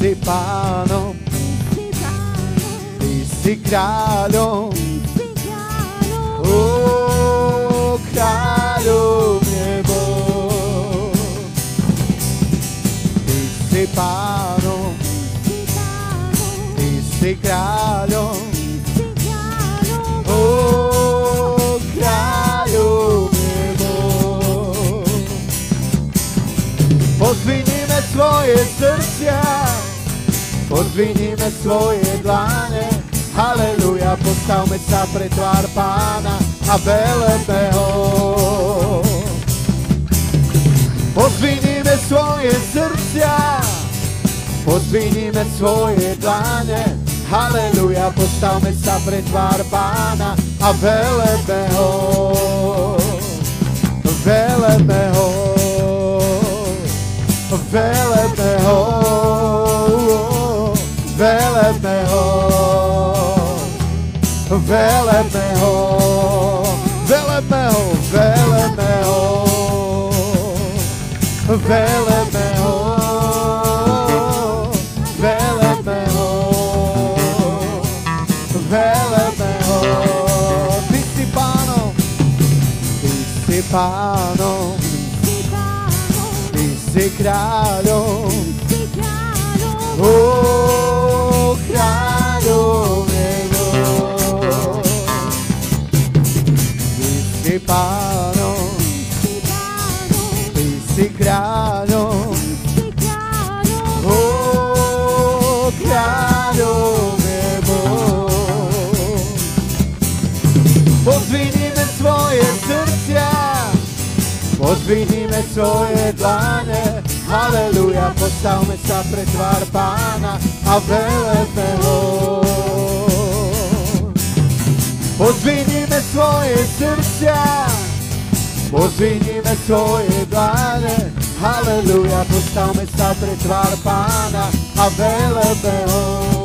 si pánom, ty si kráľom, ó, kráľom nebo. Ty si pánom, ty si kráľom, ó, kráľom nebo. Pozdvihnime svoje srdcia, pozdvihnime svoje dlane, haleluja, postavme sa pre tvár Pána a velebme ho. Pozdvihnime svoje srdcia, pozdvihnime svoje dlane, haleluja, postavme sa pre tvár Pána a velebme ho. Velebme ho, velebme ho, velebme ho, velebme ho, velebme ho, velebme ho, velebme ho, velebme ho, velebme ho. Ty si pánom, ty si pánom, ty si kráľom, ó, kráľom nebo. Ty si pánom, ty si kráľom, ó, kráľom nebo. Pozdvihnime svoje srdcia, pozdvihnime svoje dlane, haleluja, postavme sa pre tvár Pána a velebme ho. Pozdvihnime svoje srdcia, pozdvihnime svoje dlane, haleluja, postavme sa pre tvár Pána a velebme ho.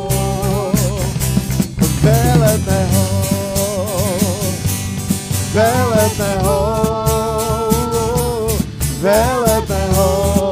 Velebme ho, velebme ho, velebme ho,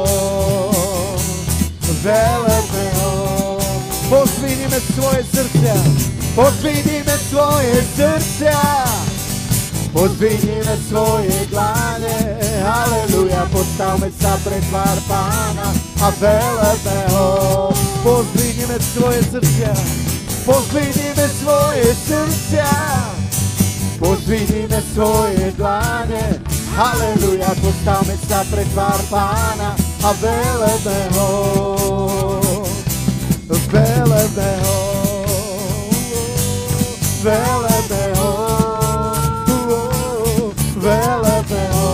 velebme ho. Pozdvihnime svoje srdcia, pozdvihnime svoje srdcia, pozdvihnime svoje dlane, haleluja, postavme sa pre tvár Pána a velebme ho. Pozdvihnime svoje srdcia, pozdvihnime svoje srdcia, pozdvihnime svoje dlane, haleluja, postavme sa pre tvár Pána a velebme ho. Velebme ho, velebme ho, velebme ho,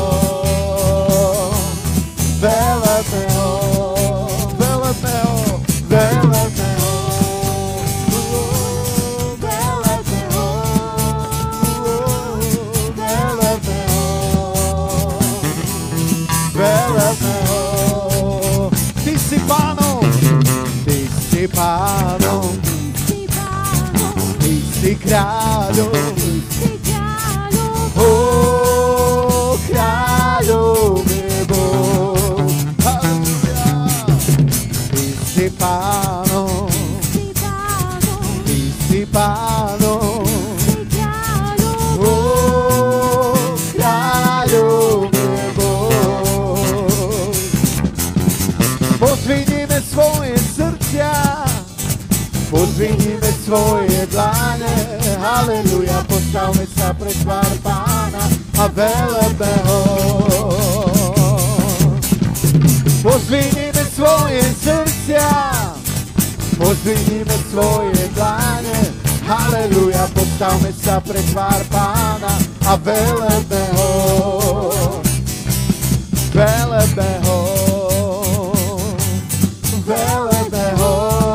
velebme ho, velebme ho, velebme ho, velebme ho, velebme ho, velebme ho. Ty si pánom, ty si pánom, ty si kráľom, ó, kráľom nebo. Halleluja. Ty si pánom, ty si pánom, ó, kráľom nebo. Pozdvihnime svoje srdcia, pozdvihnime svoje dlane, haleluja, postavme sa pre tvár Pána a velebme ho. Pozdvihnime svoje srdcia, pozdvihnime svoje dlane, haleluja, postavme sa pre tvár Pána a velebme ho. Velebme ho, velebme ho,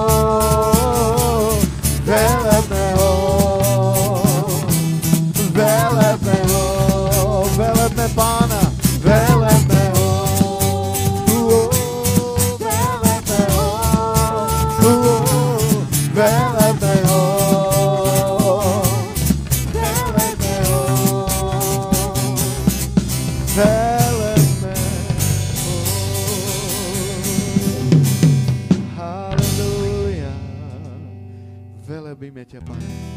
velebme ho, velebme ho, velebme Pána, velebme ho, velebme ho, velebme ho, velebme ho, velebme ho. Hallelujah. Velebíme ťa, Pane.